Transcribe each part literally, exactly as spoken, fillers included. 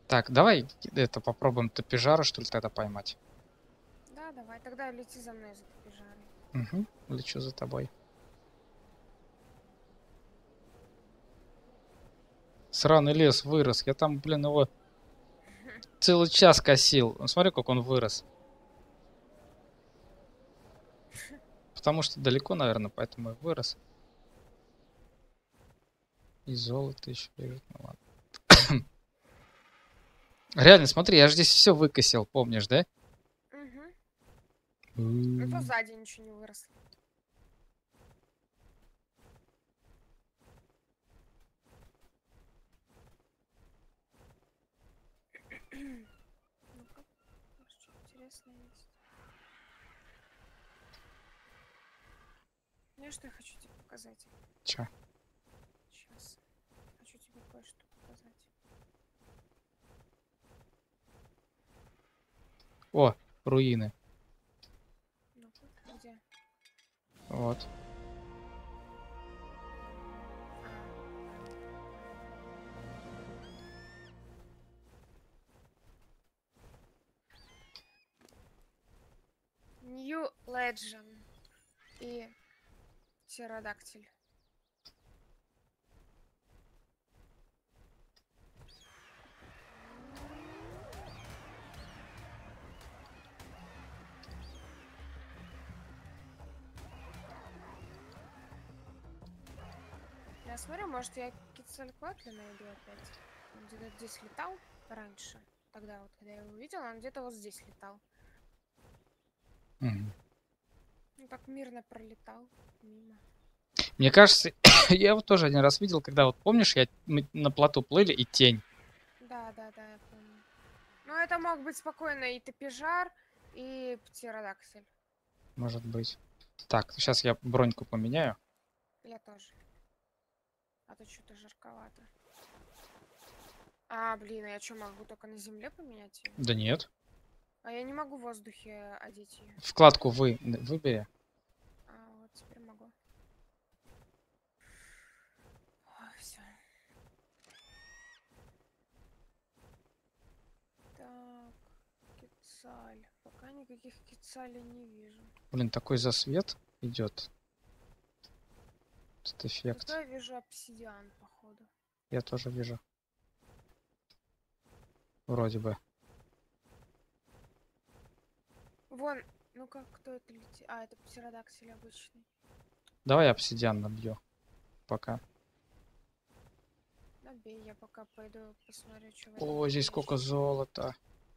Так, давай это попробуем топижара, что ли, тогда поймать. Да, давай, тогда лети за мной за топижарой. Угу, лечу за тобой. Сраный лес вырос. Я там, блин, его целый час косил. Ну, смотри, как он вырос. Потому что далеко, наверное, поэтому и вырос. И золото еще лежит. Ну ладно. Реально, смотри, я же здесь все выкосил, помнишь, да? Угу. Ну то сзади ничего не выросло. Ну-ка, может, что интересное есть. Знаешь, что я хочу тебе показать? Чё? Сейчас. Хочу тебе кое-что показать. О, руины. Ну-ка, где? Вот. New Legend и Птеродактиль. Я смотрю, может я Кицалькоатля найду опять. Он где-то здесь летал раньше. Тогда вот, когда я его увидела, он где-то вот здесь летал. Угу. Ну так мирно пролетал мимо. Мне кажется, я его тоже один раз видел, когда вот, помнишь, я, мы на плоту плыли, и тень. Да, да, да, я помню. Но это мог быть спокойно и топижар, и птеродактиль. Может быть. Так, сейчас я броньку поменяю. Я тоже. А то что-то жарковато. А, блин, а я что, могу только на земле поменять ее? Да нет. А я не могу в воздухе одеть ее. Вкладку вы выбери. А, вот теперь могу. Ой, все. Так, кицаль. Пока никаких кицалей не вижу. Блин, такой засвет идет. Этот эффект. Зато я вижу обсидиан, походу. Я тоже вижу. Вроде бы. Вон, ну-ка, кто это летит? А, это птеродактиль обычный. Давай обсидиан набью. Пока. Набей, я пока пойду посмотрю, что в О, этом здесь сколько есть. золота.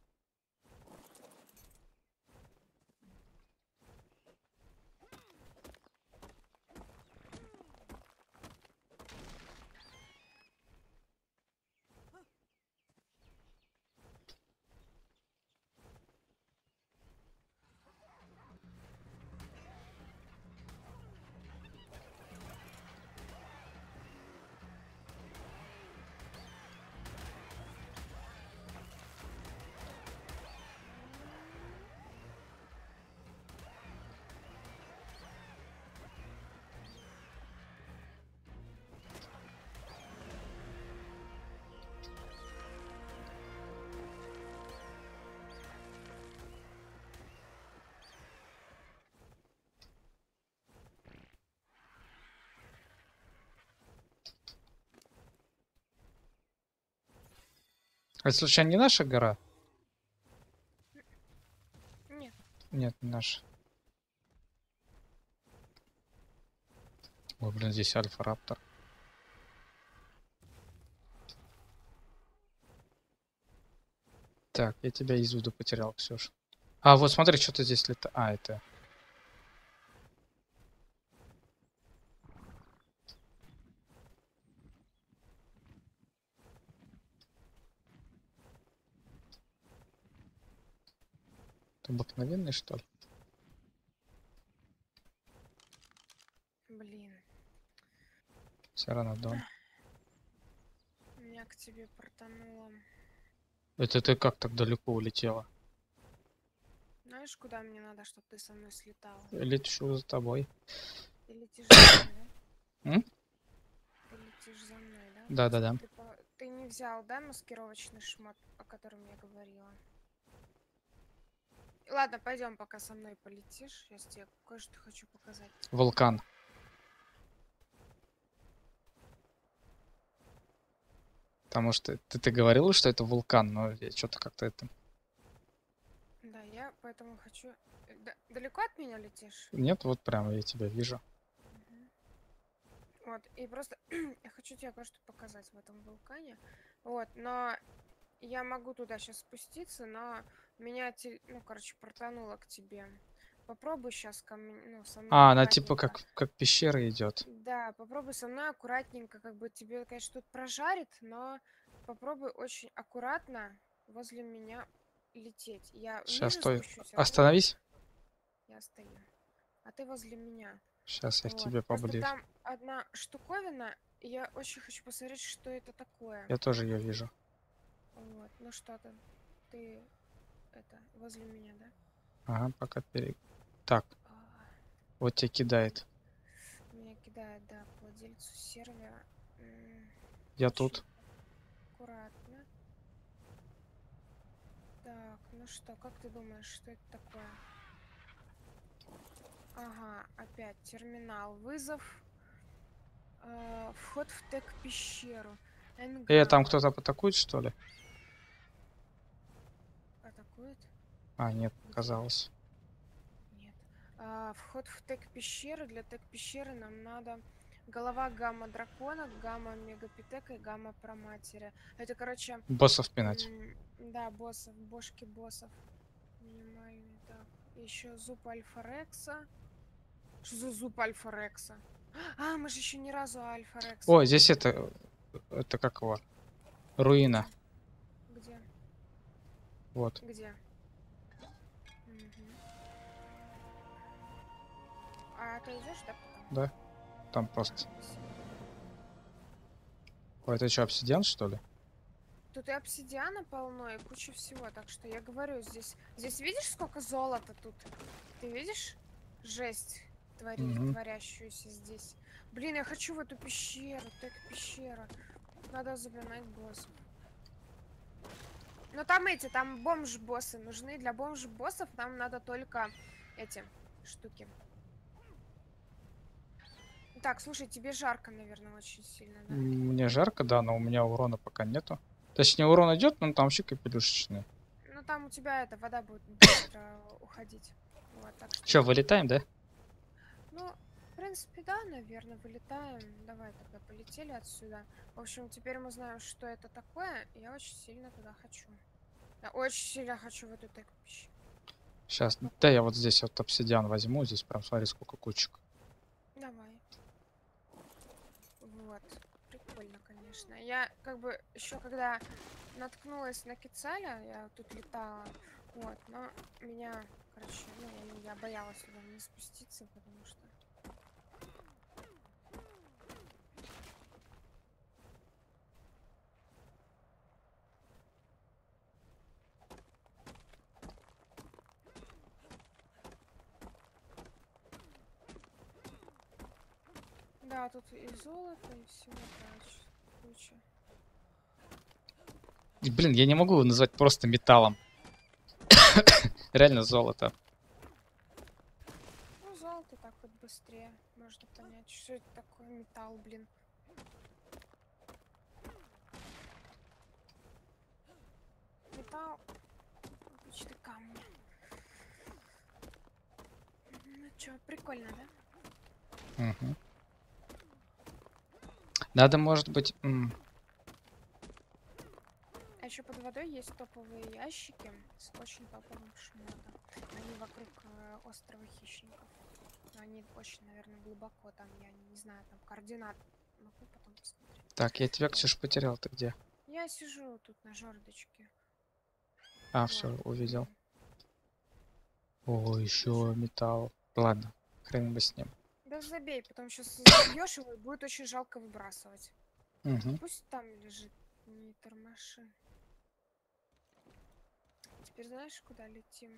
А это случайно не наша гора? Нет. Нет, не наша. Ой, блин, здесь альфа-раптор. Так, я тебя из виду потерял, Ксюш. А, вот смотри, что-то здесь летает. А, это... это обыкновенный, что ли? Блин. Птеранодон. Меня к тебе портануло. Это ты как так далеко улетела? Знаешь, куда мне надо, чтобы ты со мной слетала? Лечу за тобой. Ты летишь за мной, да? М? Ты летишь за мной, да? Да-да-да. Ты, по... ты не взял, да, маскировочный шмот, о котором я говорила. Ладно, пойдем, пока со мной полетишь. Сейчас тебе кое-что хочу показать. Вулкан. Потому что ты, ты говорила, что это вулкан, но я что-то как-то это... Да, я поэтому хочу... э, да- далеко от меня летишь? Нет, вот прямо я тебя вижу. Мгм. Вот, и просто я хочу тебе кое-что показать в этом вулкане. Вот, но я могу туда сейчас спуститься, но меня, те- ну, короче, портануло к тебе. Попробуй сейчас ко мне, ну, со мной А, она типа аккуратненько. как, как пещера идет. Да, попробуй со мной аккуратненько, как бы тебе, конечно, тут прожарит, но попробуй очень аккуратно возле меня лететь. Я Сейчас, ниже стой. спущусь, а ты... Остановись. Я стою. А ты возле меня. Сейчас я к Вот. тебе Просто поближе. там одна штуковина, и я очень хочу посмотреть, что это такое. Я тоже ее вижу. Вот. Ну что ты? Ты это возле меня, да? Ага, пока пере... Так, А, вот тебя кидает. меня кидает, да, к владельцу сервера. М, Я очень тут. аккуратно. Так, ну что, как ты думаешь, что это такое? Ага, опять терминал. Вызов. А, вход в тег-пещеру. Э, там Энгама. кто-то атакует, что ли? Атакует? А, нет, Где? казалось. Нет. А, вход в тег-пещеру. Для тег-пещеры нам надо голова гамма-дракона, гамма-мегапитека и гамма-проматери. Это, короче, Боссов пинать. м, да, боссов, бошки боссов. Минимальный, так. Еще зуб Альфа-Рекса. Что за зуб Альфа-Рекса? А, мы же еще ни разу Альфа-Рекса О, не здесь видели. это... Это как его? Руина. Где? Вот. Где? Мгм. А ты идешь, да, потом? Да? Там просто... Спасибо. Ой, это что, обсидиан, что ли? Тут и обсидиана полно, и куча всего. Так что я говорю, здесь... Здесь видишь, сколько золота тут? Ты видишь? Жесть твори... Угу. творящуюся здесь. Блин, я хочу в эту пещеру. Так, пещера. Надо загнать боссов. Но там эти, там бомж-боссы нужны. Для бомж-боссов нам надо только эти штуки. Так, слушай, тебе жарко, наверное, очень сильно, да? Мне жарко, да, но у меня урона пока нету. Точнее, урон идет, но там вообще капелюшечный. Ну там у тебя эта вода будет быстро уходить. Вот, так что... Че, вылетаем, да? Ну, в принципе, да, наверное, вылетаем. Давай тогда полетели отсюда. В общем, теперь мы знаем, что это такое. И я очень сильно туда хочу. Я очень сильно хочу в эту тег-пещеру. Сейчас. Да, я вот здесь вот обсидиан возьму. Здесь прям смотри, сколько кучек. Давай. Вот. Прикольно, конечно. Я как бы еще когда наткнулась на Кицаля, я тут летала. Вот, но меня, короче, ну, я, я боялась туда не спуститься, потому что... Да, тут и золото, и всего прочего. Куча. И, блин, я не могу его назвать просто металлом. Реально золото. Ну, золото так вот быстрее. Можно понять, что это такое металл, блин. Металл. Обычный камни. Ну чё, прикольно, да? Угу. Надо, может быть... м, А еще под водой есть топовые ящики с очень топовым шмотом. Они вокруг э, острова хищников. Но они очень, наверное, глубоко там. Я не знаю, там координат. Могу потом посмотреть. Так, я тебя, Вот. Ксюш, потерял. Ты где? Я сижу тут на жердочке. А, Вот. все, увидел. М. О, еще металл. Ладно, хрен бы с ним. Да забей, потом сейчас забьешь его и будет очень жалко выбрасывать. Угу. Пусть там лежит, не тормоши. Теперь знаешь, куда летим?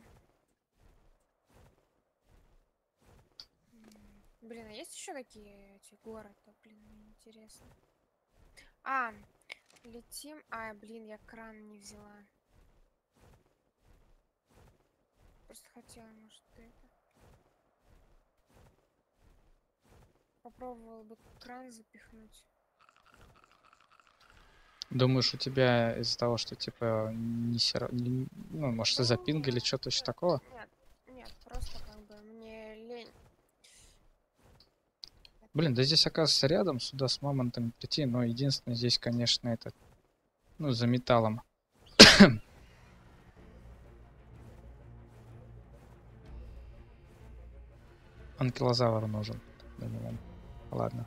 М, Блин, а есть еще такие эти горы? То, блин, мне интересно. А, летим. А, блин, я кран не взяла. Просто хотела, может, ты это... Попробовала бы кран запихнуть. Думаешь, у тебя из-за того, что типа не сера... не- ну, может, из-за Ну, пинга или нет, что-то еще нет, такого? нет, нет, просто как бы мне лень. Блин, да здесь, оказывается, рядом сюда с мамонтами прийти, но единственное здесь, конечно, это, ну, за металлом. Анкилозавр нужен. Минимум. Ладно.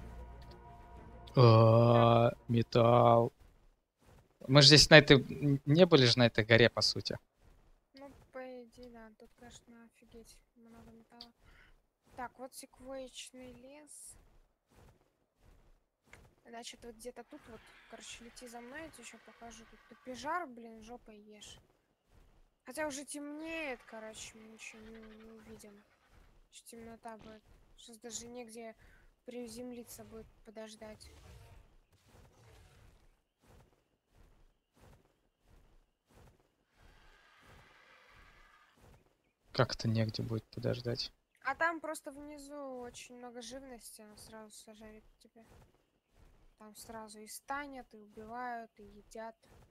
А, металл. Мы же здесь на этой... н- Не были же на этой горе, по сути. Ну, по идее, да, тут, конечно, офигеть много металла. Так, вот секвоечный лес. Значит, вот где-то тут вот, короче, лети за мной, я тебе еще покажу. Тут топижар, блин, жопой ешь. Хотя уже темнеет, короче, мы ничего не, не увидим. Сейчас темнота будет. Сейчас даже негде приземлиться будет, подождать. Как это негде будет подождать? А там просто внизу очень много живности, она сразу сожрет тебя. Там сразу и станет, и убивают, и едят.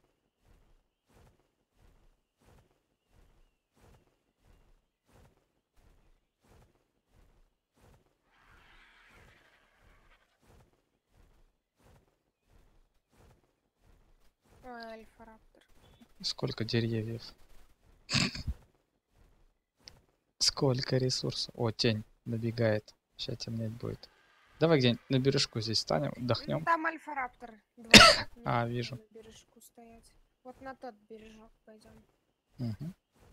Ой, альфа-раптор. Сколько деревьев? Сколько ресурсов? О, тень набегает. Сейчас темнеть будет. Давай где-нибудь на бережку здесь станем, М, отдохнем. Там альфа-раптор. Два. Не А, надо вижу. на бережку стоять. Вот на тот бережок пойдем. Мгм.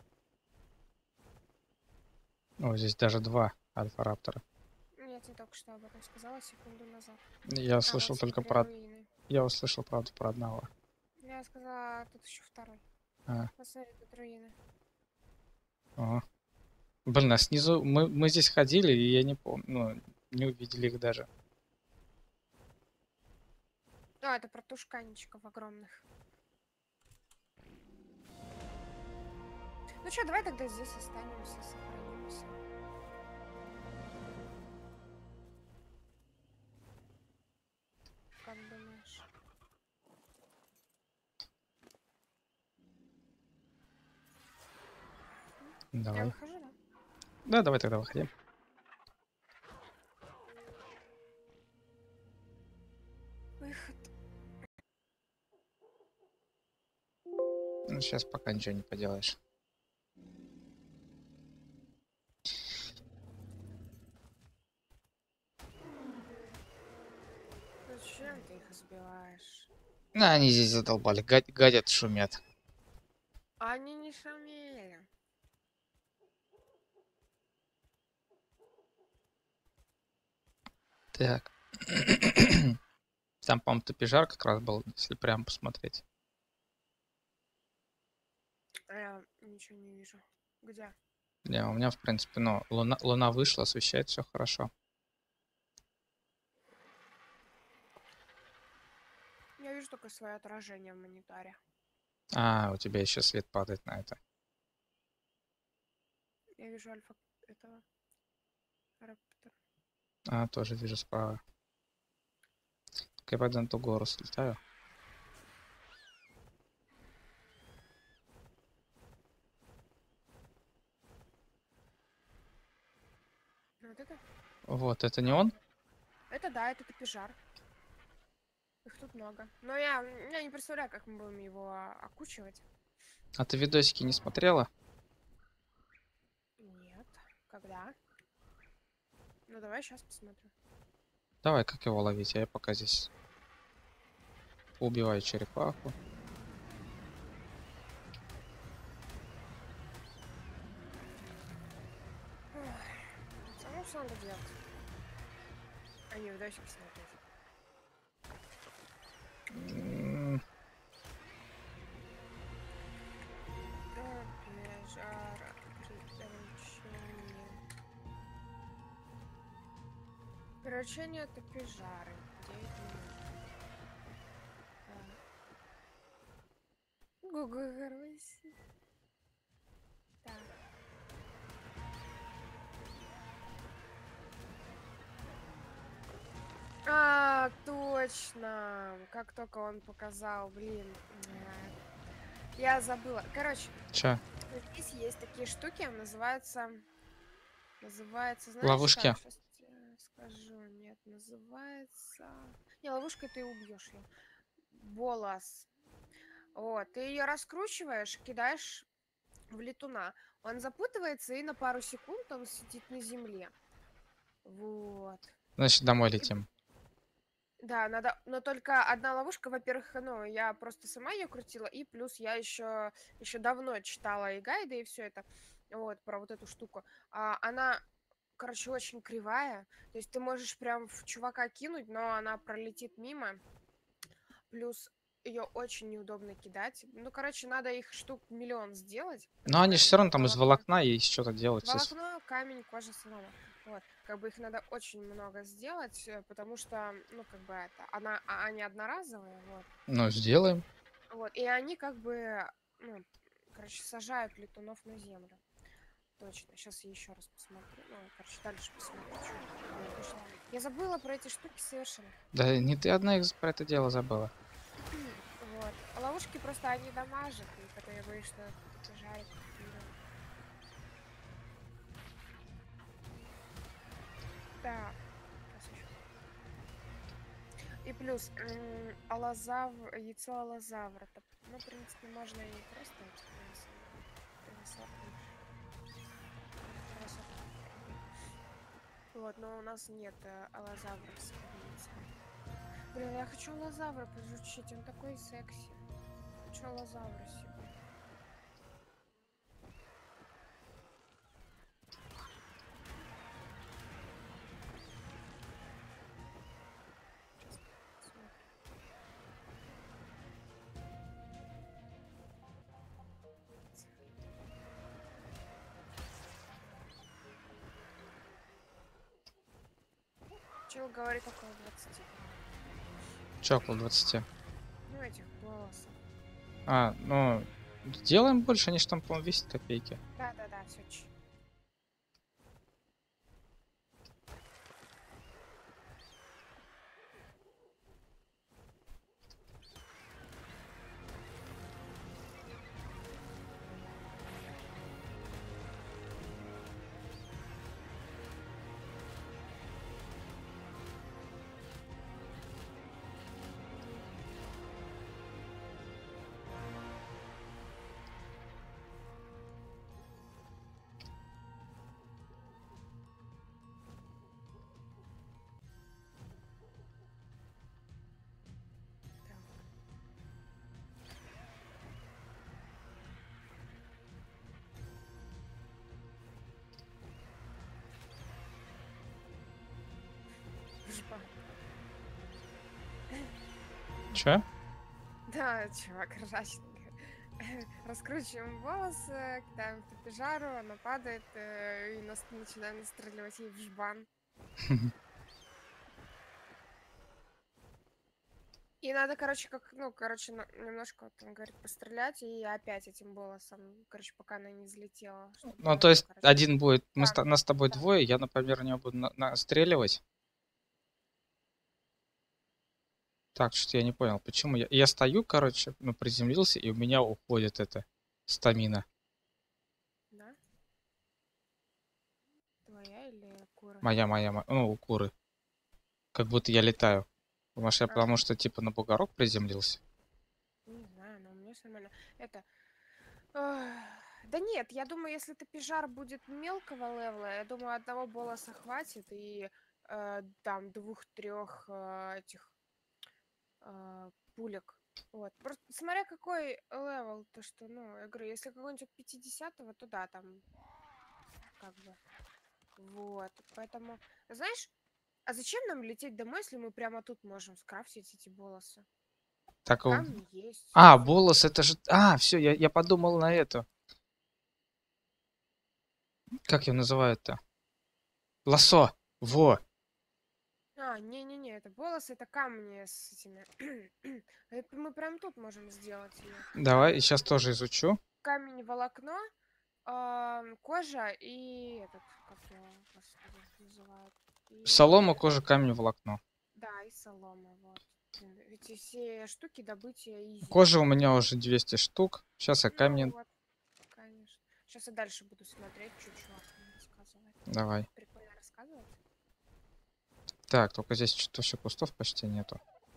О, здесь даже два альфа-раптора. Я тебе только что об этом сказала секунду назад. Я А, вот слышал только смотри, про... руины. Я услышал, правда, про одного. Я сказала, тут еще второй. А, Посмотри, тут руины. о. Блин, а снизу... Мы, мы здесь ходили, и я не помню... Ну, не увидели их даже. А, это про тушканчиков огромных. Ну что, давай тогда здесь останемся, сохранимся. Как думаешь? Я Давай. выхожу, да? Да, давай тогда выходим. Выход. Ну, сейчас пока ничего не поделаешь. Зачем ты их сбиваешь? На, они здесь задолбали. Гад- гадят, шумят. Они не шумели. Так. Там, по-моему, топижар как раз был, если прям посмотреть. А я ничего не вижу. Где? Не, у меня, в принципе, ну, луна, луна вышла, освещает все хорошо. Я вижу только свое отражение в мониторе. А, у тебя еще свет падает на это. Я вижу альфа этого раптора. А, тоже вижу справа. Я пойду на ту гору слетаю. Вот это? Вот, это не он? Это да, это топижар. Их тут много. Но я, я не представляю, как мы будем его а, окучивать. А ты видосики не смотрела? Нет. Когда? Ну давай сейчас посмотрим. Давай, как его ловить? А я пока здесь убиваю черепаху. Самому что надо делать? А не видосики смотреть. М, Топижар. Приручение. Приручение топижары. девять минут. Google Руси. Так. А, точно. Как только он показал, блин. э, Я забыла. Короче, Чё? здесь есть такие штуки, называется... Называется, знаешь Ловушки? как? Сейчас скажу. Нет, называется... Не, ловушкой ты убьешь ее. Болос. Вот, ты ее раскручиваешь, кидаешь в летуна. Он запутывается, и на пару секунд он сидит на земле. Вот. Значит, домой И летим. да, надо, но только одна ловушка, во-первых, ну, я просто сама ее крутила, и плюс я еще, еще давно читала и гайды, и все это, вот, про вот эту штуку. А, она, короче, очень кривая, то есть ты можешь прям в чувака кинуть, но она пролетит мимо, плюс ее очень неудобно кидать. Ну, короче, надо их штук миллион сделать, так Но они же скажем, все равно там там из волокно. волокна есть что-то делать. Сос- Волокно, камень, кожа, солома. Вот. Как бы их надо очень много сделать, э, потому что, ну, как бы это, она, а- они одноразовые, вот. Ну, сделаем. Вот. И они как бы, ну, короче, сажают летунов на землю. Точно. Сейчас я еще раз посмотрю. Ну, короче, дальше посмотрю. Чё. Блин, точно. Я забыла про эти штуки совершенно. Да не ты одна их про это дело забыла. Вот. А ловушки просто они дамажат, и потом я боюсь, что жарит. Так. Сейчас еще. И плюс м, аллозавр, яйцо аллозавра. То- Ну, в принципе, можно и просто это принесла. Вот, но у нас нет э, аллозавровского яйца. Блин, я хочу аллозавра поизучить, он такой секси. Хочу аллозавра себе. Сейчас посмотрим. Чел говорит около двадцати. Че около двадцати? Ну, этих голосов. А, ну, делаем больше, они же там, по-моему, весят копейки. Да-да-да, все. Жопа. Че? Да, чувак, ржачный. Раскручиваем волосы, кидаем в топижару, она падает, э, и нас начинаем настреливать ей в жбан. И надо, короче, как, ну, короче, на- немножко, вот он говорит, пострелять, и опять этим голосом, короче, пока она не взлетела. Чтобы, Ну, то ну, есть короче, один будет, мы с, так, то- нас с тобой да. двое, я, например, у него буду на- настреливать. Так, что-то я не понял, почему я... Я стою, короче, ну, приземлился, и у меня уходит эта стамина. Да? Твоя или кура? Моя, моя, мо- ну, у куры. Как будто я летаю. Может, я А, потому что, типа, на бугорок приземлился? не знаю, но у меня все нормально. Это... ах, да нет, я думаю, если ты пижар будет мелкого левела, я думаю, одного болоса хватит, и э, там двух-трех этих э, пулек. Вот. Просто смотря какой левел, то что, ну, я говорю, если какой-нибудь от пятидесятого, то да, там как бы. Вот. Поэтому, знаешь, а зачем нам лететь домой, если мы прямо тут можем скрафтить эти волосы? Так, в- Камни есть, а, все. волос, это же... А, все, я, я подумал на это. Как ее называют-то? Лосо. Во. А, не-не-не, это волосы, это камни с этими. Это мы прям тут можем сделать ее. Давай, сейчас тоже изучу. Камень, волокно, ам, кожа и этот, как его, господи, называют. И Солома, кожа, камень, волокно. Да, и солома, вот. Ведь и все штуки добытия изи. Кожи у меня уже двести штук. Сейчас я Ну камни... вот, конечно. Сейчас я дальше буду смотреть, что чувак мне рассказывает. Давай. Прикольно рассказывает. Так, только здесь что-то все кустов почти нету.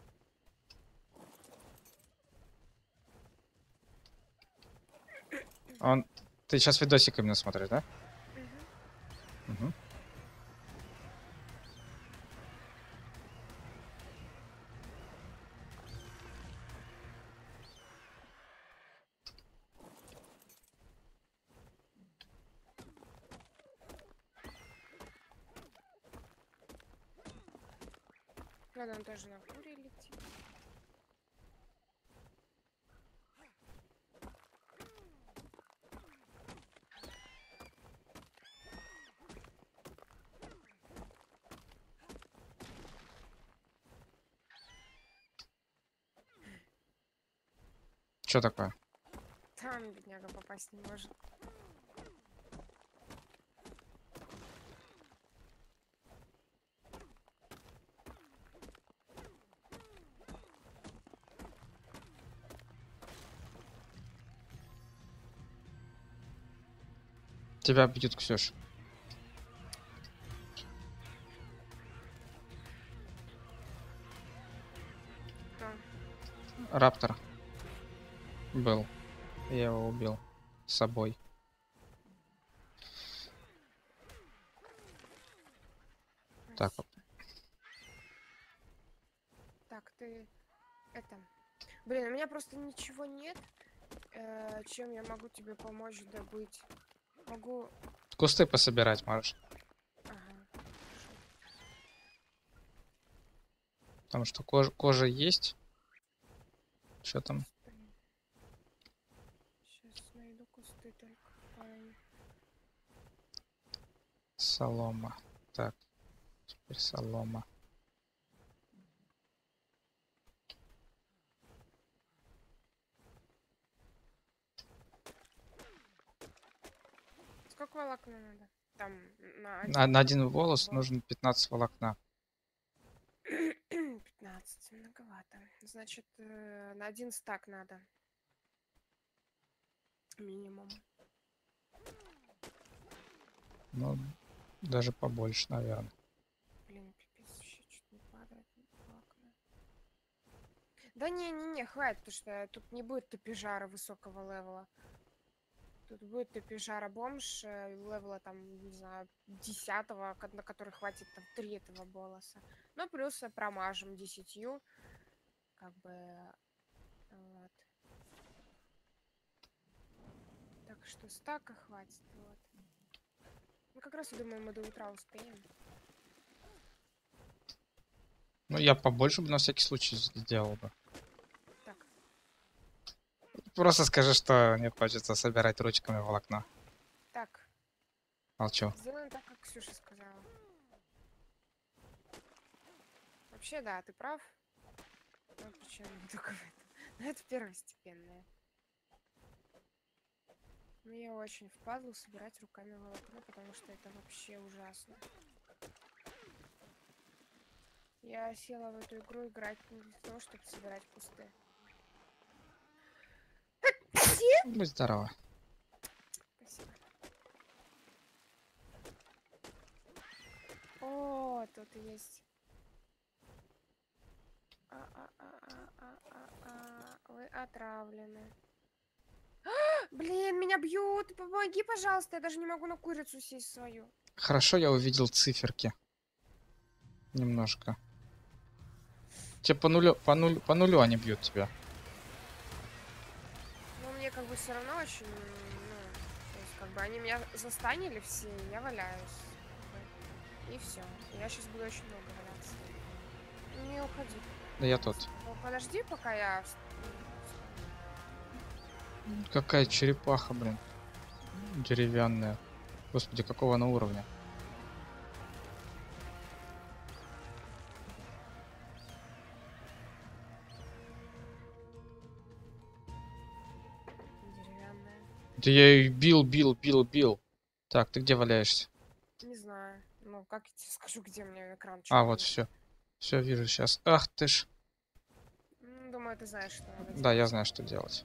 Он... Ты сейчас видосик именно смотришь, да? Угу. Угу. Надо он тоже на фуре летит. Что такое? Там бедняга попасть не может. Тебя бьют, Ксюш. Кто? Раптор. Был. Я его убил. С собой. Так вот. Так, ты... Это... Блин, у меня просто ничего нет, э, чем я могу тебе помочь добыть. Могу... Кусты пособирать можешь. Ага. Потому что кожа, кожа есть. Что там? Сейчас найду кусты только. Ай. Солома. Так. Теперь солома. Сколько волокна надо? Там на один, На, на один волос волос. нужно пятнадцать волокна. пятнадцать, многовато. Значит, э, на один стак надо. Минимум. Ну, даже побольше, наверное. Блин, пипец, вообще что-то не падает. Волокна. Да не-не-не, хватит, потому что тут не будет топижара высокого левела. Тут будет топижара бомж э, левела там, не знаю, десятого, ко- на который хватит там три этого болоса. Ну, плюс э, промажем десятью. Как бы... Вот. Так что стака хватит, вот. Ну, как раз, я думаю, мы до утра успеем. Ну, я побольше бы на всякий случай сделал бы. Так, Просто скажи, что не хочется собирать ручками волокна. так. Молчу. Сделаем так, как Ксюша сказала. Вообще, да, ты прав. Ну, причем не только в этом. Но это первостепенное. Но я очень впадлу собирать руками волокно, потому что это вообще ужасно. Я села в эту игру играть не для того, чтобы собирать кусты. Будь здорова. Спасибо. О, тут есть. А-а-а-а-а-а-а. Вы отравлены. Блин, меня бьют. Помоги, пожалуйста. Я даже не могу на курицу сесть свою. Хорошо, я увидел циферки. Немножко. Тебе по нулю, по нулю, по нулю они бьют тебя. Ну, мне как бы все равно очень, ну, то есть, как бы они меня застанили все, и я валяюсь. Как бы, и все. Я сейчас буду очень долго валяться. Не уходи. Да я тут. Ну, подожди, пока я... вс- Какая черепаха, блин. Деревянная. Господи, какого она уровня? Деревянная. Да я ее бил, бил, бил, бил. Так, ты где валяешься? Не знаю. Ну, как я тебе скажу, где у меня экран А, вот черный. все. Все, вижу сейчас. Ах ты ж. М, Думаю, ты знаешь, что надо Да, я делать. знаю, что делать.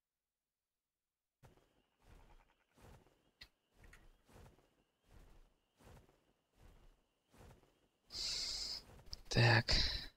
Так.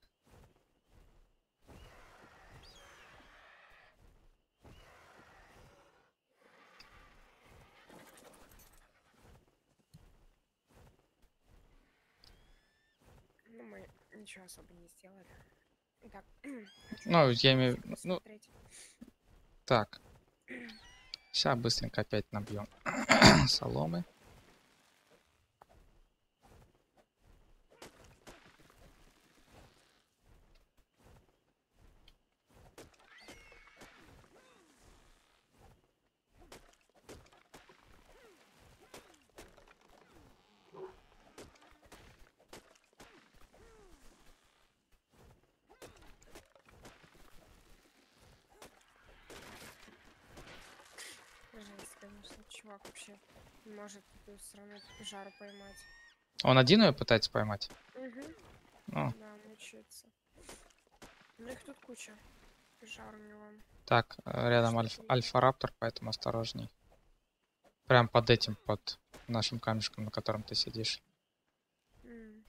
Ну, мы ничего особо не сделали. Так, хочу Ну, я имею... все Ну, посмотреть. так. Сейчас быстренько опять набьем соломы. Жесть, конечно, чувак вообще не может эту страну жару поймать. Он один ее пытается поймать? Угу. Ну, Да, мучается. Ну их тут куча. Жар у него. так, э, рядом Штук альф, три. альфа-раптор, поэтому осторожней. Прям под этим, под нашим камешком, на котором ты сидишь. М.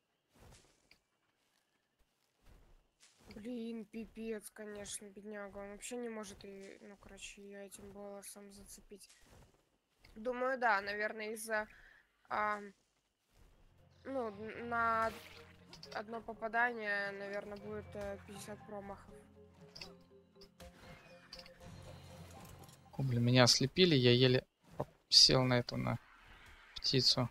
Блин, пипец, конечно, бедняга. Он вообще не может и, ну, короче, ее этим голосом зацепить. Думаю, да, наверное, из-за, а, ну, н- на одно попадание, наверное, будет э, пятьдесят промахов. О, блин, меня ослепили, я еле сел на эту, на птицу.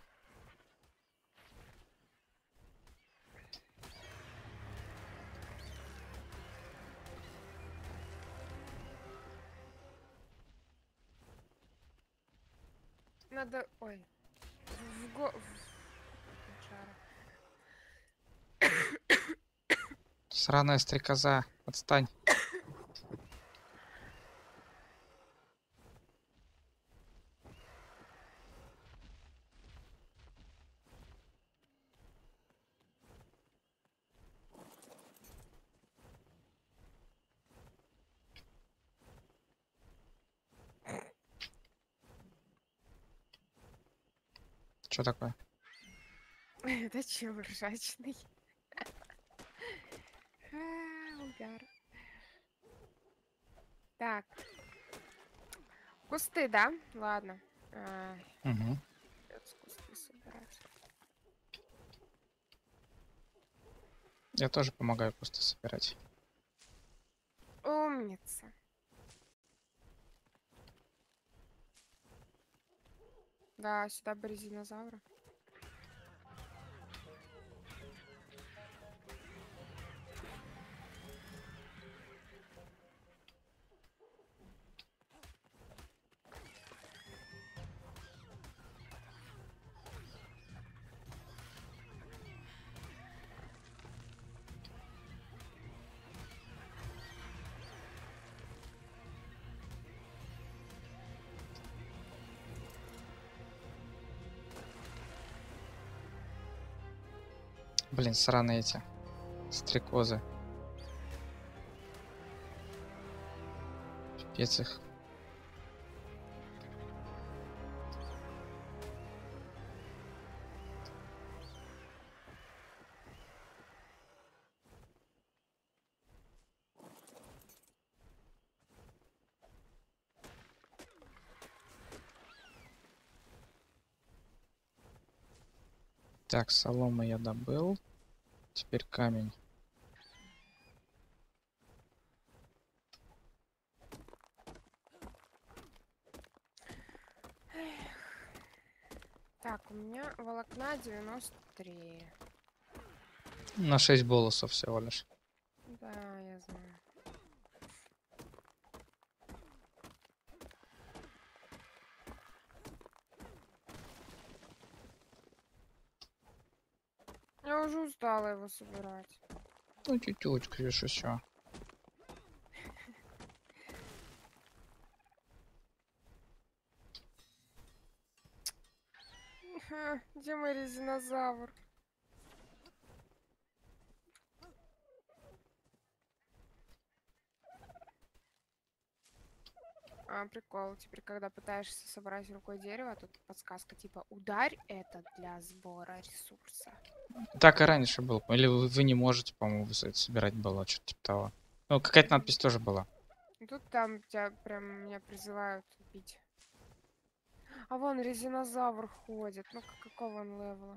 Надо, ой, в, в го... в- жара. Сраная стрекоза, отстань. Что такое? Это чел ржачный. А, угар. Так, кусты, да? Ладно. Ай, Угу. придётся кусты собирать. Я тоже помогаю просто собирать. Умница. Да, сюда бы резинозавра. Блин, сраные эти стрекозы. Пипец их. Так, солома я добыл. Теперь камень. Так, у меня волокна девяносто три. На шесть болусов всего лишь. Да, я знаю. Я уже устала его собирать. Ну, чуть-чуть, Крюш, еще. Ха, где мой резинозавр? а, прикол. Теперь, когда пытаешься собрать рукой дерево, тут подсказка типа ударь это для сбора ресурса. Так и раньше было. Или вы, вы не можете, по-моему, вы с- собирать было, что-то типа того. Ну, какая-то Мгм. надпись тоже была. И тут там тебя прям меня призывают убить. А вон резинозавр ходит. Ну какого он левела?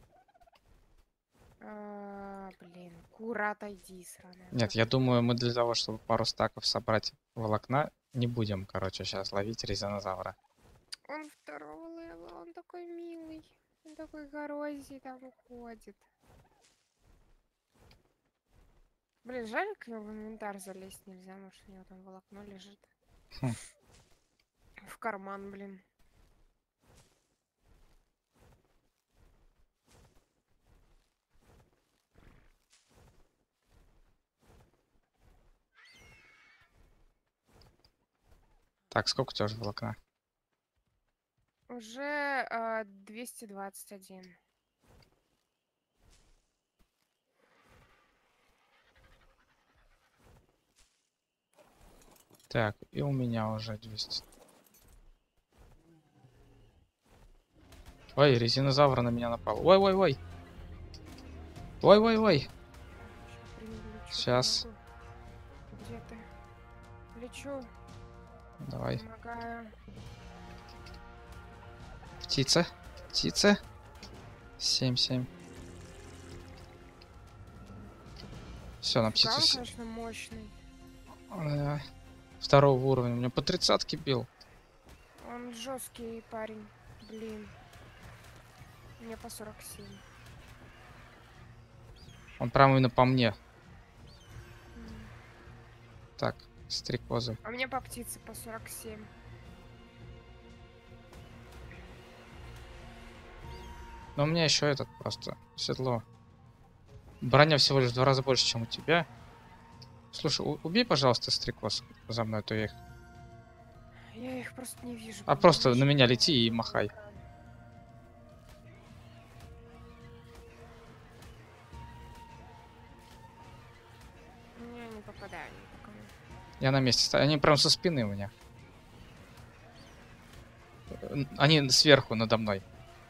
А, блин, Кура, отойди, сраная Нет, я нахуй. думаю, мы для того, чтобы пару стаков собрать волокна, не будем, короче, сейчас ловить резинозавра. Он второго левела, он такой милый. Он такой горозий там уходит. Блин, жаль, к нему в инвентарь залезть нельзя, может у него там волокно лежит. Хм. В карман, блин. Так, сколько у тебя уже волокна? Уже а, двести двадцать один. Так, и у меня уже двести. Ой, резинозавр на меня напал. Ой-ой-ой. Ой-ой-ой. Сейчас. Где ты? Лечу. Давай. Помогаю. Птица. Птица. семь-семь. Все, на птицу. Фурган, с- конечно, мощный. э, Второго уровня. У меня по тридцатке бил. Он жесткий парень. Блин. Мне по сорок семь. Он прямо именно по мне. М. Так, стрекозы. А мне по птице по сорок семь. Но у меня еще этот просто седло. Броня всего лишь в два раза больше, чем у тебя. Слушай, у- убей, пожалуйста, стрекоз за мной, а то я их... Я их просто не вижу. А просто на меня лети и махай. Я не попадаю ни по кому. Я на месте стою. Они прям со спины у меня. Э, Они сверху надо мной.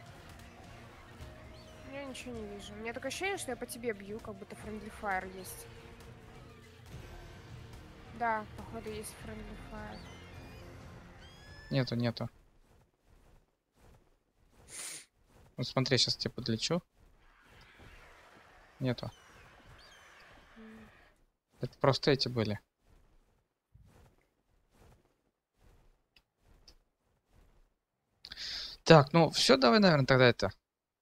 Я ничего не вижу. У меня такое ощущение, что я по тебе бью, как будто friendly fire есть. Да, походу есть friendly fire. Нету, нету. Вот смотри, сейчас тебе подлечу. Нету. М. Это просто эти были. Так, ну все, давай, наверное, тогда это.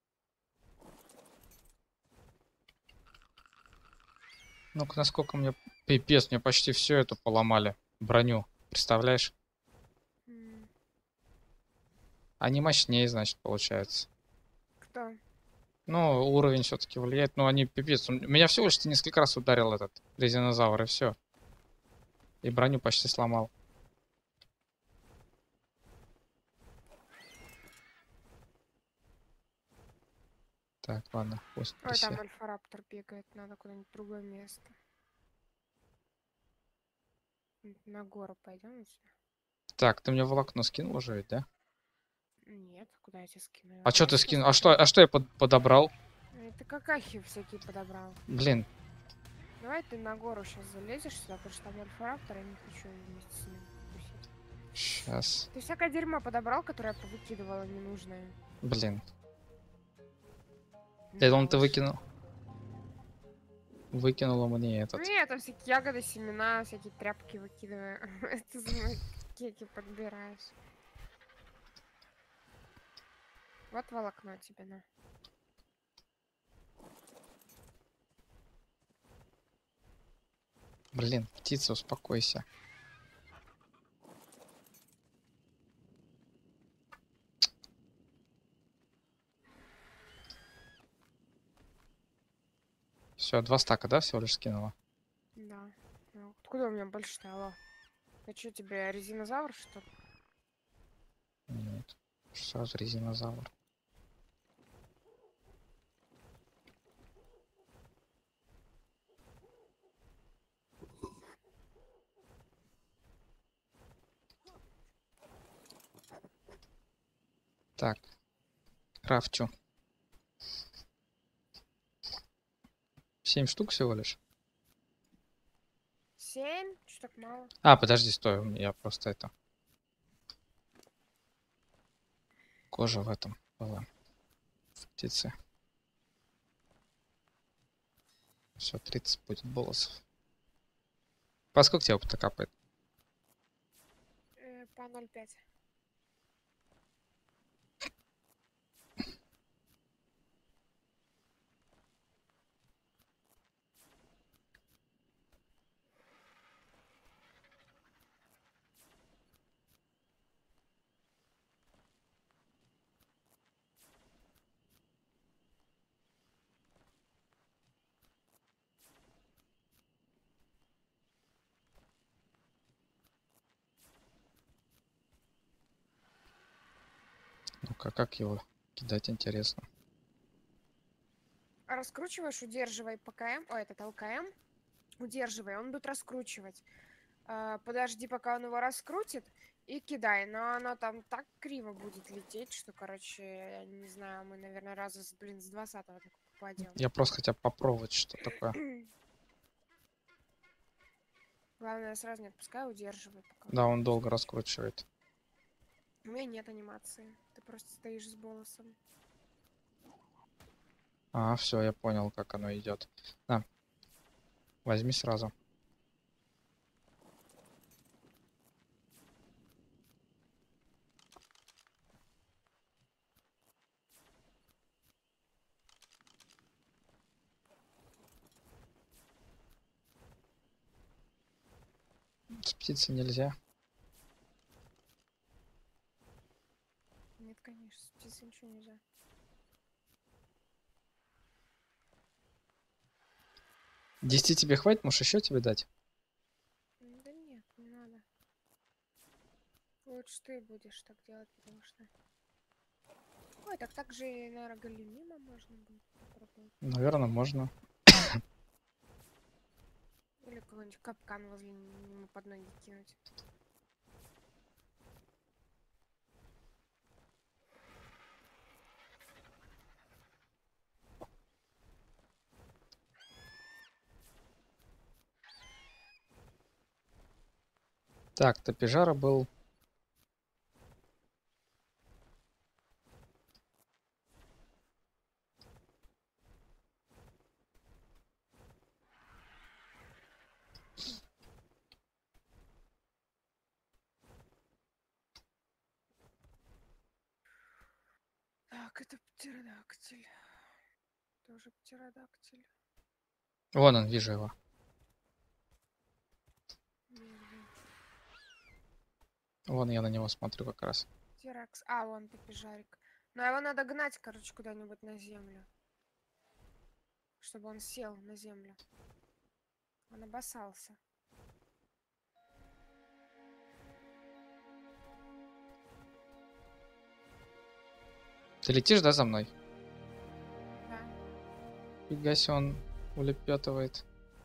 Ну-ка, насколько мне... Пипец, мне почти все это поломали. Броню. Представляешь? М. Они мощнее, значит, получается. Кто? Ну, уровень все-таки влияет. Ну, они пипец. Он- Меня всего лишь несколько раз ударил этот резинозавр, и все. И броню почти сломал. Так, ладно, пусть Ой, там все. альфараптор бегает, надо куда-нибудь в другое место. М, На гору пойдем отсюда? Так, ты мне волокно скинул уже ведь, да? Нет, куда я тебе скину? Я А что ты просто скинул? А скину. что, а что я под- подобрал? Э, Ты какахи всякие подобрал. Блин, Давай ты на гору сейчас залезешь сюда, потому что там альфараптор, я не хочу вместе с ним тусить. сейчас. Ты всякое дерьмо подобрал, которое я повыкидывала ненужное. Блин. Я думал, ты Нож. выкинул. Выкинула мне этот. Ну, я там всякие ягоды, семена, всякие тряпки выкидываю. Ты за мной кеки подбираешь. Вот волокно тебе, на. Блин, птица, успокойся. Все, два стака, да, всего лишь скинула? Да. Ну, откуда у меня больше стало? Я что, тебе резинозавр, что ли? Нет. Сразу резинозавр. Так, крафчу. Семь штук всего лишь. Семь? Что так мало? А, подожди, стой, у меня я просто это... Кожа в этом была. В птице. Все, тридцать будет болосов. По сколько тебе опыта капает? Э, по ноль пять. Ну-ка, как его кидать, интересно. Раскручиваешь, удерживай ПКМ, о, этот ЛКМ, удерживай, он будет раскручивать. А, подожди, пока он его раскрутит, и кидай. Но оно там так криво будет лететь, что, короче, я не знаю, мы, наверное, раза, с, блин, с двадцатого так попадем. Я просто хотел попробовать, что такое. Главное, сразу не отпускай, удерживай. Пока Да, он долго раскручивает. У меня нет анимации. Ты просто стоишь с голосом. А, все, я понял, как оно идет. На, возьми сразу. С птицей нельзя. Нет, конечно, с птицей ничего нельзя. десяти тебе хватит? Можешь еще тебе дать? Да нет, не надо. Лучше ты будешь так делать, потому что... Ой, так так же, наверное, големима можно будет попробовать. Наверное, можно. Или какой-нибудь капкан возле него под ноги кинуть. Так, Топижара был... Так, это птеродактиль. Тоже птеродактиль. Вон он, вижу его. Вижу. Вон я на него смотрю как раз. Теракс. А, вон топижарик. Но его надо гнать, короче, куда-нибудь на землю. Чтобы он сел на землю. Он обоссался. Ты летишь, да, за мной? Да. Фига себе, он улепетывает.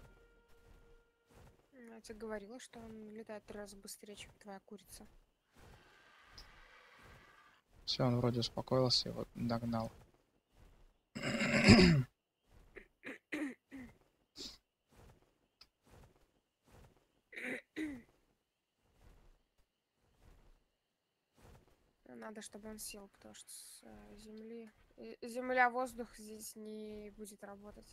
Я тебе говорила, что он летает три раза быстрее, чем твоя курица. Все, он вроде успокоился и вот догнал. Надо, чтобы он сел, потому что с э, земли... э, Земля, воздух здесь не будет работать.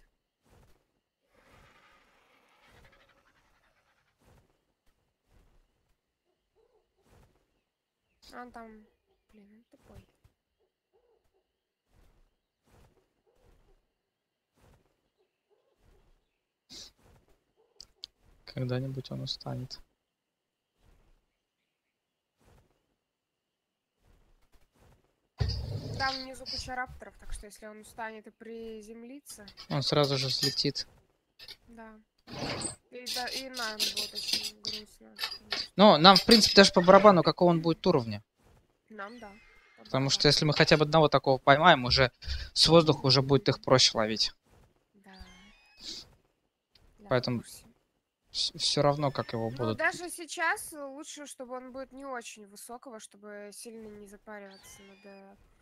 А он там... Блин, он тупой. Когда-нибудь он устанет. Там внизу куча рапторов, так что если он устанет и приземлится... Он сразу же взлетит. Да. И, да, и нам будет очень грустно. Но нам, в принципе, даже по барабану, какого он будет уровня. Нам, да. Потому что если мы хотя бы одного такого поймаем, уже с воздуха уже будет их проще ловить. Да. Поэтому все равно, как его Ну, будут. даже сейчас лучше, чтобы он будет не очень высокого, чтобы сильно не запариваться над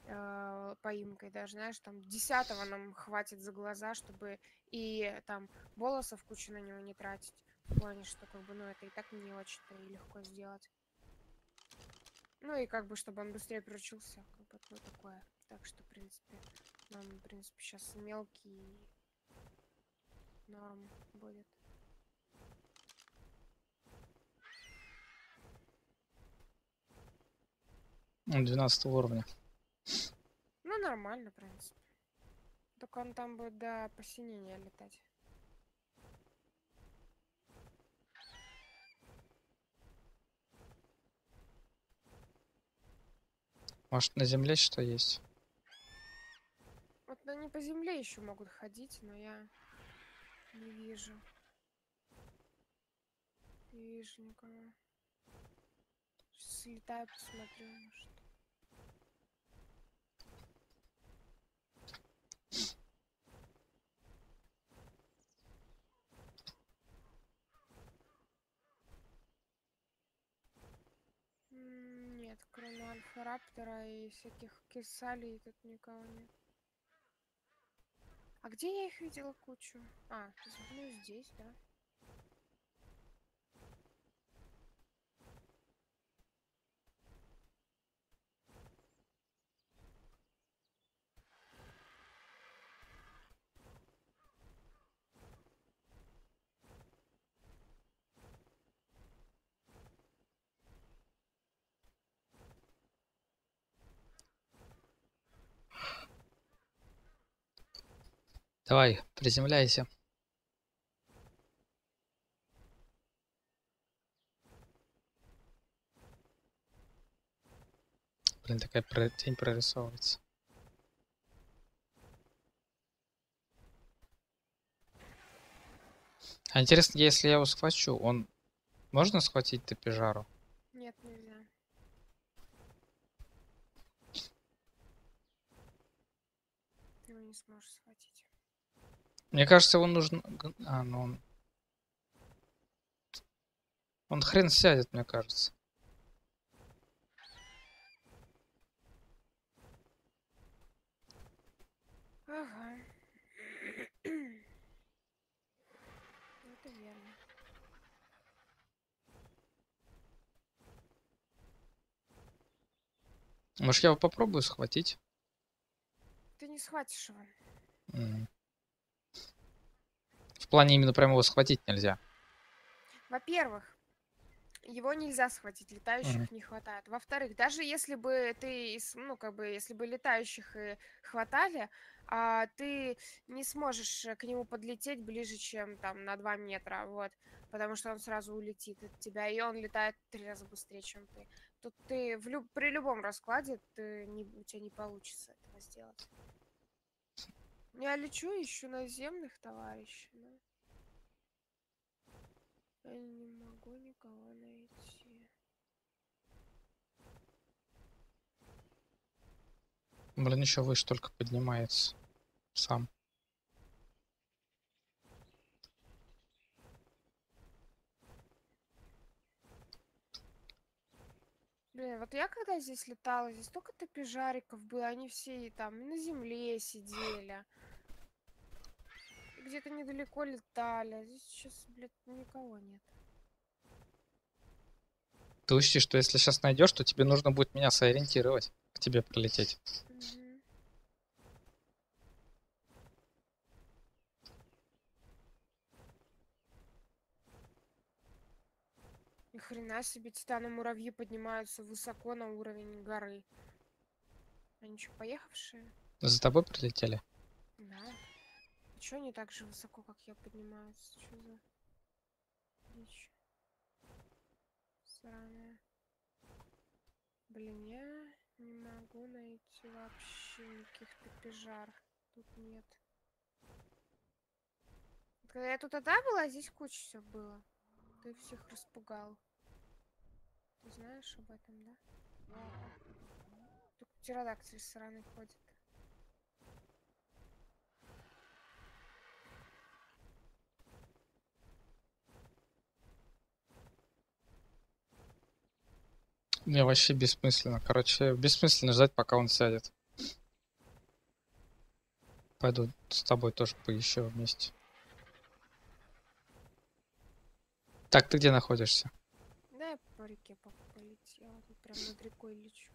э, поимкой даже, знаешь, там десятого нам хватит за глаза, чтобы и там волосов кучу на него не тратить. В плане, что как бы, ну, это и так не очень-то и легко сделать. Ну и как бы, чтобы он быстрее приручился, как бы, ну, такое. Так что, в принципе, нам, в принципе, сейчас мелкий норм будет. двенадцатого уровня. Ну, нормально, в принципе. Только он там будет до посинения летать. Может, на земле что есть? Вот они по земле еще могут ходить, но я не вижу. Не вижу никого. Сейчас слетаю, посмотрю, может. М, Нет, кроме альфа-раптора и всяких кесалей тут никого нет. А где я их видела кучу? А, ну здесь, да. Давай, приземляйся. Блин, такая про- тень прорисовывается. А интересно, если я его схвачу, он... Можно схватить Топижару? Нет, нельзя. Ты его не сможешь схватить. Мне кажется, его нужно... г- А, ну он... Он хрен сядет, мне кажется. Ага. Это верно. Может, я его попробую схватить? Ты не схватишь его. М. В плане именно прямо его схватить нельзя. Во-первых, его нельзя схватить, летающих Мгм. не хватает. Во-вторых, даже если бы ты, из- ну, как бы, если бы летающих и хватали, а, ты не сможешь э, к нему подлететь ближе, чем там на два метра, вот, потому что он сразу улетит от тебя, и он летает в три раза быстрее, чем ты. Тут ты в люб- при любом раскладе ты не, у тебя не получится этого сделать. Я лечу, ищу наземных товарищей, но я не могу никого найти. Блин, еще выше только поднимается. Сам. Блин, вот я когда здесь летала, здесь столько топижариков было, они все и там на земле сидели. И где-то недалеко летали, а здесь сейчас, блядь, никого нет. Ты учти, что если сейчас найдешь, то тебе нужно будет меня сориентировать, к тебе прилететь. Мгм. Ни хрена себе, титаны-муравьи поднимаются высоко на уровень горы. Они что, поехавшие? За тобой прилетели? Да. А чё они так же высоко, как я, поднимаются? Что за дичь сраная? Блин, я не могу найти вообще никаких топижар. Тут нет. Когда я тут одна была, здесь куча все было. Ты всех распугал. Ты знаешь об этом, да? Тут птеродактиль сраный ходит. Мне вообще бессмысленно. Короче, бессмысленно ждать, пока он сядет. Пойду с тобой тоже поищу вместе. Так, ты где находишься? Да, я по реке пока полетела. Тут прям над рекой лечу.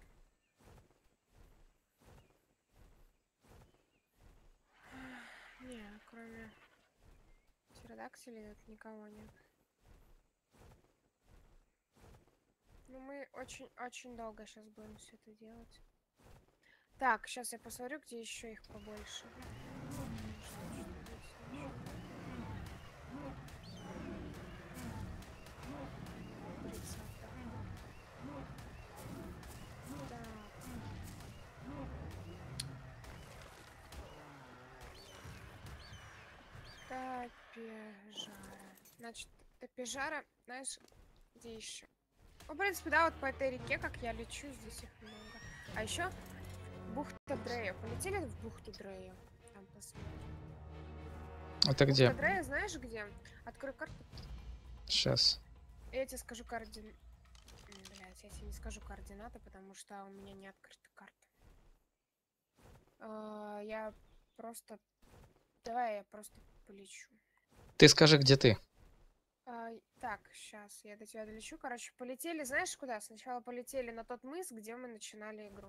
Не, кроме птеродактилей тут никого нет. Ну, мы очень-очень долго сейчас будем все это делать. Так, сейчас я посмотрю, где еще их побольше. Топежара. Значит, Топежара, знаешь, где еще? Ну, в принципе, да, вот по этой реке, как я лечу, здесь их много. А еще бухта Дрея. Полетели в бухту Дрея? Там посмотрим. Это где? Бухта Дрея, знаешь где? Открой карту. Сейчас. Я тебе скажу координаты. Блять, я тебе не скажу координаты, потому что у меня не открыта карта. А, я просто... Давай я просто полечу. Ты скажи, где ты? А, так, сейчас я до тебя долечу. Короче, полетели, знаешь куда? Сначала полетели на тот мыс, где мы начинали игру.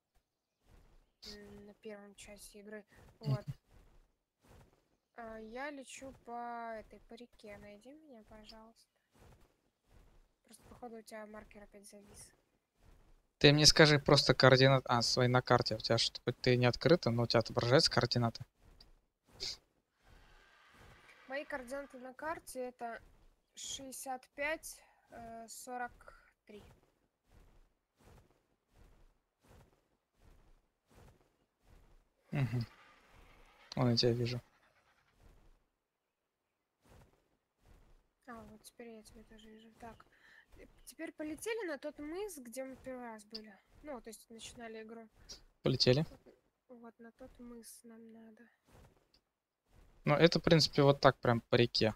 На первом часе игры. Вот. А, я лечу по этой, по реке. Найди меня, пожалуйста. Просто, походу, у тебя маркер опять завис. Ты мне скажи просто координаты. А, свои на карте. У тебя что, хоть ты не открыта, но у тебя отображаются координаты. Мои координаты на карте это шестьдесят пять сорок три. Угу. Вон я тебя вижу. А, вот теперь я тебя тоже вижу. Так, теперь полетели на тот мыс, где мы первый раз были. Ну, то есть начинали игру. Полетели. Вот на тот мыс нам надо. Ну, это, в принципе, вот так прям по реке.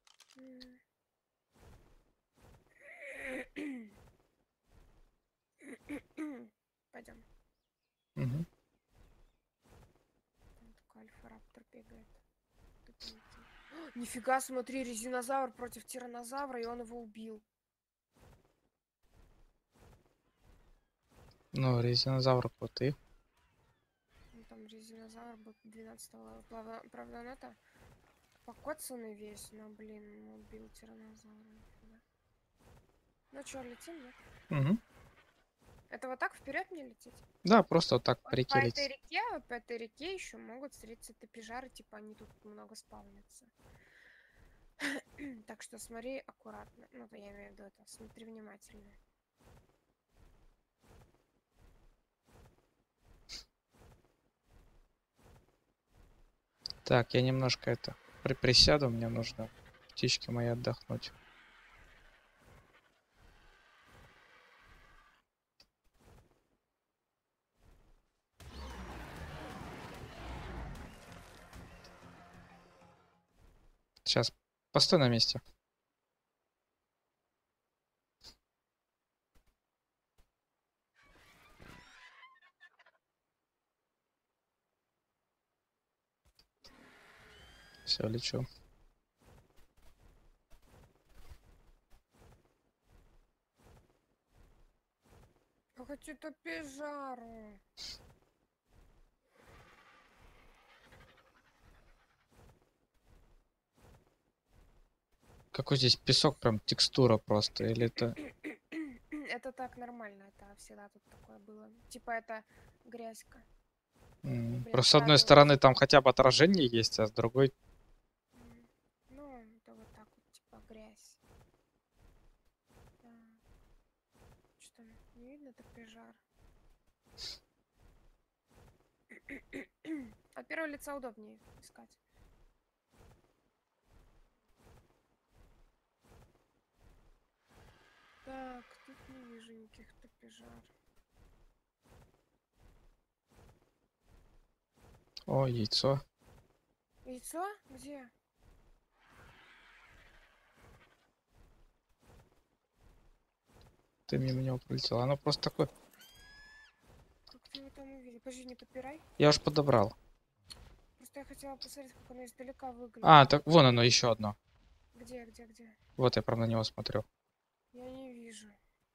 Пойдем. Угу. Там такой альфа-раптор бегает. О, нифига, смотри, резинозавр против тиранозавра, и он его убил. Ну, резинозавр крутые. Ну, там резинозавр был двенадцатого. Правда, он это покоцанный весь, но, блин, убил тиранозавра. Нифига. Ну что, летим, да? Угу. Это вот так вперед мне лететь? Да, просто вот так Вот по реке по лететь. этой реке, вот по этой реке еще могут встретиться топижары, типа они тут много спавнятся. Так что смотри аккуратно. Ну, то я имею в виду это. Смотри внимательно. Так, я немножко это при присяду, мне нужно птички мои отдохнуть. Сейчас, постой на месте. Все, лечу. Я хочу топижару. Какой здесь песок, прям текстура просто, или это... Это так нормально, это всегда тут такое было. Типа это грязька. М, Блин, Просто с одной правда, стороны вот- там хотя бы отражение есть, а с другой... М, Ну, это вот так вот, типа грязь. Так. Что там? Не видно топижар? От первого лица удобнее искать. Так, тут не вижу никаких топижар. О, яйцо. Яйцо? Где? Ты мимо него пролетела. Оно просто такое... Как ты его там увидел? Подожди, не подпирай. Я уж подобрал. Просто просто я хотела посмотреть, как оно издалека выглядит. А, так вон оно, еще одно. Где, где, где? Вот я прям на него смотрю. Я не вижу.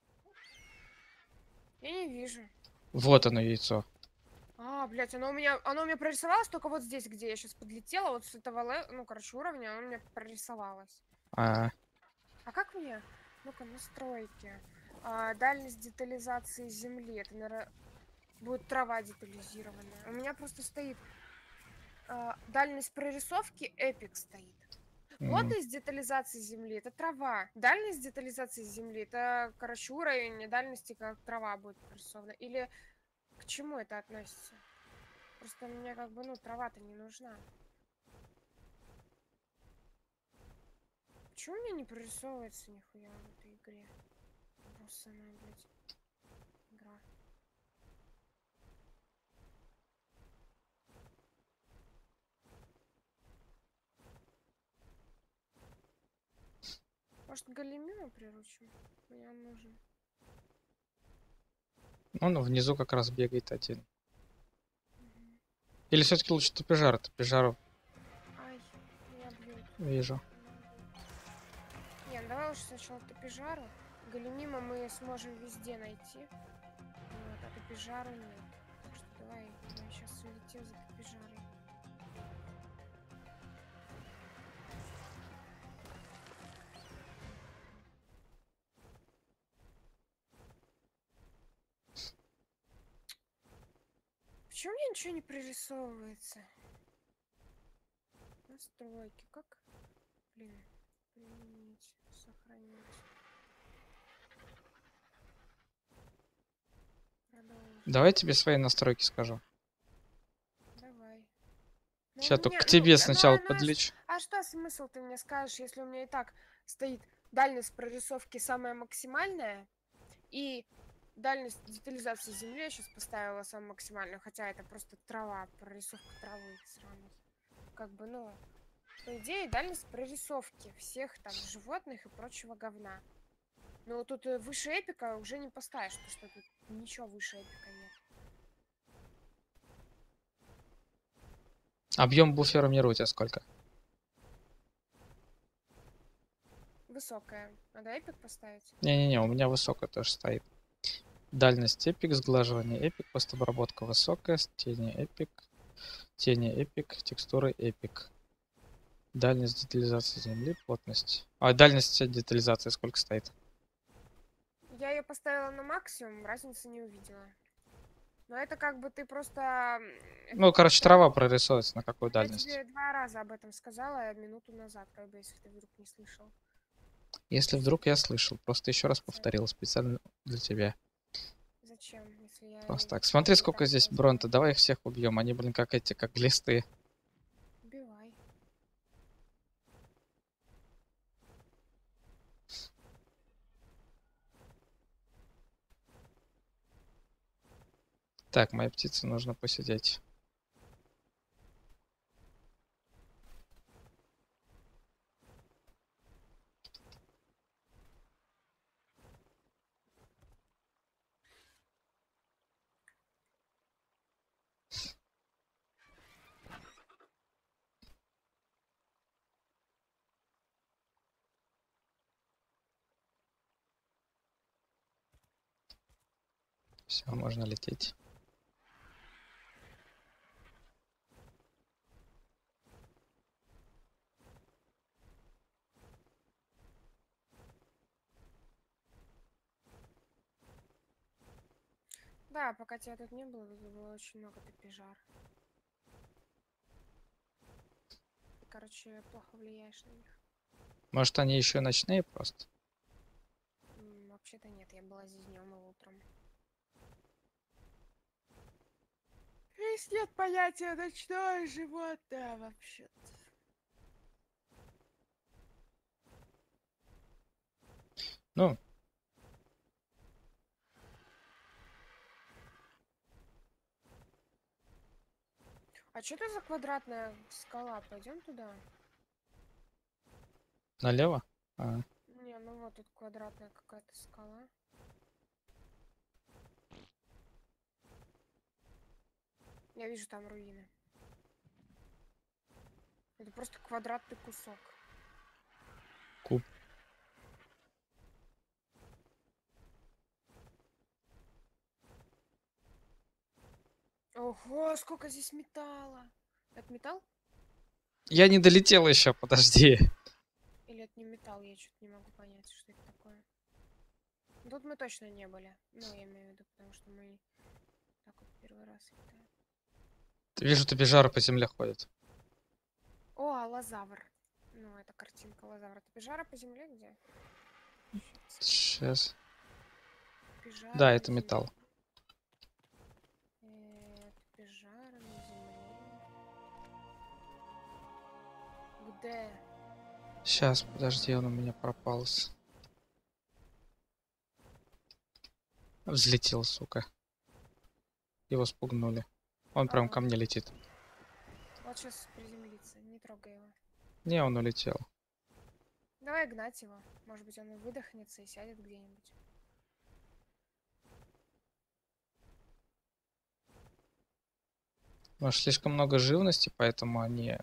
Я не вижу. Вот оно, яйцо. А, блядь, оно у меня, оно у меня прорисовалось только вот здесь, где я сейчас подлетела, вот с этого, ле- ну, короче, уровня, оно у меня прорисовалось. А, А как мне? Ну-ка, настройки. А, дальность детализации земли. Это, наверное, будет трава детализированная. У меня просто стоит а, дальность прорисовки эпик стоит. м, Плотность детализации земли это трава. Дальность детализации земли это, короче, уровень дальности, как трава будет прорисована. Или к чему это относится? Просто мне как бы, ну, трава-то не нужна. Почему у меня не прорисовывается нихуя в этой игре? Обоссанная, блядь, игра. Может, Галимина приручим? Мне он нужен. он внизу как раз бегает один. Мгм. Или все-таки лучше топижар? Топижару Ай, меня бьют. вижу. Не, ну давай лучше сначала Топижару. Галимима мы сможем везде найти. Вот, а Топижару нет. Так что давай мы сейчас улетим за Топижарой. Почему у меня ничего не прорисовывается? Настройки. Как? Блин. Применить. Сохранить. Продолжить. Давай тебе свои настройки скажу. Давай. Ну, у Сейчас только меня, к ну, тебе ну, сначала а, ну, а ш- подлечу. а что смысл ты мне скажешь, если у меня и так стоит дальность прорисовки самая максимальная, и дальность детализации земли я сейчас поставила самую максимальную, хотя это просто трава, прорисовка травы сраной. Как бы, ну, по идее, дальность прорисовки всех там животных и прочего говна. Но тут э, выше эпика уже не поставишь, потому что тут ничего выше эпика нет. Объем буфера мира у тебя сколько? Высокая. Надо эпик поставить? Не-не-не, у меня высокая тоже стоит. Дальность эпик, сглаживание эпик, постобработка высокая, тени эпик, тени эпик, текстуры эпик. Дальность детализации земли, плотность. А дальность детализации сколько стоит? Я ее поставила на максимум, разницы не увидела. Но это как бы ты просто... м, Ну, короче, прям- трава прорисовывается на какую Я дальность. тебе два раза об этом сказала минуту назад, как бы, если ты вдруг не слышал. Если вдруг я слышал, просто еще раз Специально. повторил специально для тебя. Зачем, если я... Просто и- так. Смотри, и сколько так здесь сказала? бронта. Давай их всех убьем. Они, блин, как эти, как глисты. Убивай. Так, моей птице нужно посидеть. Все, можно лететь. Да, пока тебя тут не было, тут было очень много топижар. Ты, короче, плохо влияешь на них. Может, они еще ночные просто? М, Вообще-то нет, я была здесь днем и утром. Здесь нет понятия ночное животное вообще-то. Ну, А что это за квадратная скала? Пойдем туда? налево? А, Не, ну вот тут квадратная какая-то скала. Я вижу там руины. Это просто квадратный кусок. Куб. Ого, сколько здесь металла. Это металл? Я не долетел еще, подожди. Или это не металл? Я что-то не могу понять, что это такое. Тут мы точно не были. Ну, я имею в виду, потому что мы так вот первый раз летаем. Вижу, топижары по земле ходят. О, аллозавр. Ну, это картинка аллозавра. Топижара по земле где? Сейчас. Топижара Да, на это земле. металл. Э, Топижара на земле. Где? Сейчас, подожди, он у меня пропал. Взлетел, сука. Его спугнули. Он прям Ага. ко мне летит. Вот сейчас приземлится, не трогай его. Не, он улетел. Давай гнать его. Может быть, он выдохнется и сядет где-нибудь. Может, слишком много живности, поэтому они...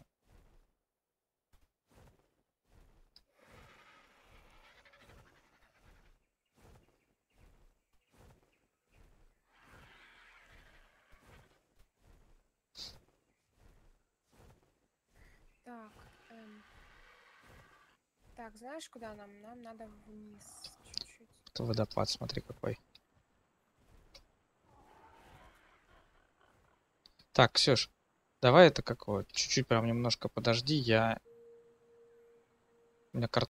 Так, эм. Так, знаешь, куда нам? Нам надо вниз чуть-чуть. Это водопад, смотри какой. Так, Ксюш, давай это какое? Чуть-чуть прям немножко подожди, я... У меня